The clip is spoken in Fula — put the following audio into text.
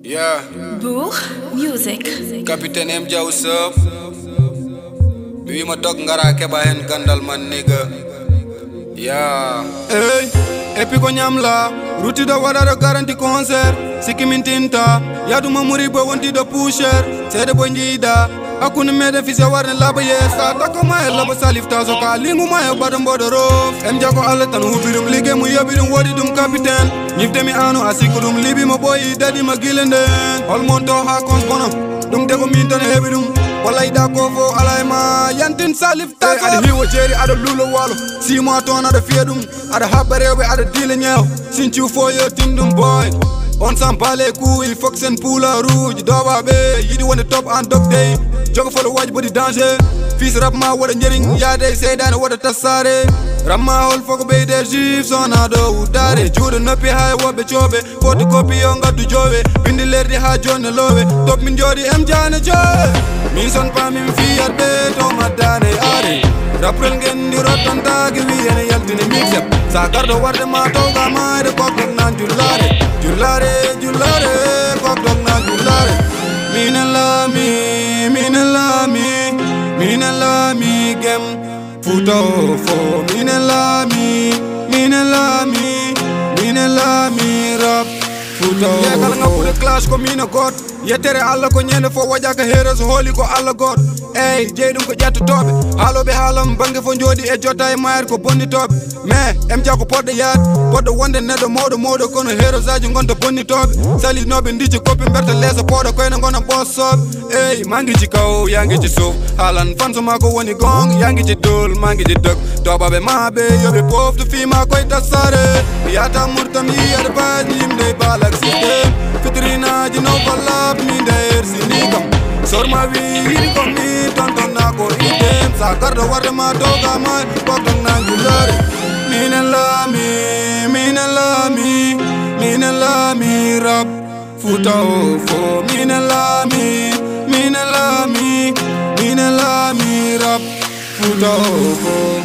Yeah. Bour Music. Capitaine M Dia, what's up? Bi ma dog ngara keba hen gandal man nigga. Yeah. Hey, epi ko nyam la ruti da wadaro garanti concert siki mintinta yaduma muri bo wonti do pusher sede bo njida akuni mede fise warne laba yesa tako ma laba salif taso ka lingu ma bado bodoro em jago alle tan hubirum lige mu yobirum wodi dum capitaine nyifde mi anu asikudum libi mo boy dadi ma gilende holmonto ha kons bonam dum dego min tan hebidum walay da ko fo alayma yantin salif taso ada hiwo jeri ada lulo walo si mo ton ada fiedum ada habarewe ada dile nyaw sinchu fo yo tindum boy on s'en bat les couilles, il faut que c'est une poule rouge. Doba be, you the one the top and dog day. Jogger for the watch, but the danger. Fils rap ma what a nyering, yeah they say that what a tassare. Rama all fuck be the chiefs on a do dare. Jordan up high what be chobe, photocopy on got to joe. Pindi lady ha John lowe, top min jodi M Jana joe. Min son pa min fiat be to madane are. Rapren gen di rotan tagi wi ene yaltini mix up. Sakardo warde ma toga ma de kok nan julare. Julare, julare, kok dog na julare. Mina la mi, gem futo fo. Mina la mi, rap futo. Yeah, kala nga put a clash ko mina god. Yetere alla ko nyene fo wajaka heroes holy ko alla god. Ey, jeydum ko jatto tobe. Halobe halam bange fo jodi e jotta e mayar ko bonni tobe. Me, em jako podde yaat. Podde wonde nedo modo kono heroes aji gonta bonni tobe. Sali nobe ndici kopi berta lesa podo koyna gona boss sob. Ey, mangi ci kaw, yangi ci suuf. Halan fan suma ko woni gong, yangi ci dul, mangi ci dëkk. Tobabe mabe yobe pof tu fi ma koy tasare. Yata murtam yi ar baj lim dey balak system. Fitrina ji no balap mi der sinikam. Sorma wi ko mi tonton na ko idem. Sakardo warde ma doga ma kok na julare. Mina la mi, rap futa fo. Mina la mi, rap futa fo.